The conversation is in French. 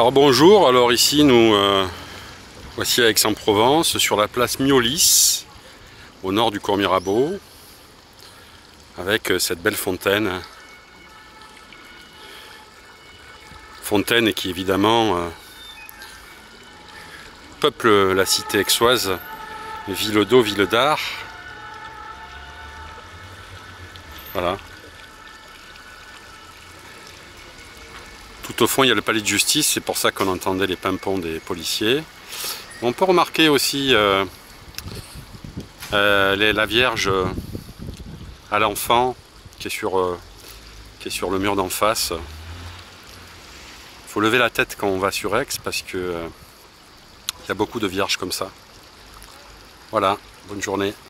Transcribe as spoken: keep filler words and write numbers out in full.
Alors bonjour, alors ici nous euh, voici à Aix-en-Provence sur la place Miolis au nord du Cours Mirabeau avec cette belle fontaine fontaine qui évidemment euh, peuple la cité aixoise, ville d'eau, ville d'art. Voilà. Tout au fond il y a le palais de justice, c'est pour ça qu'on entendait les pimpons des policiers. On peut remarquer aussi euh, euh, les, la Vierge à l'enfant qui est sur euh, qui est sur le mur d'en face. Faut lever la tête quand on va sur Aix parce que euh, il y a beaucoup de vierges comme ça. Voilà, bonne journée.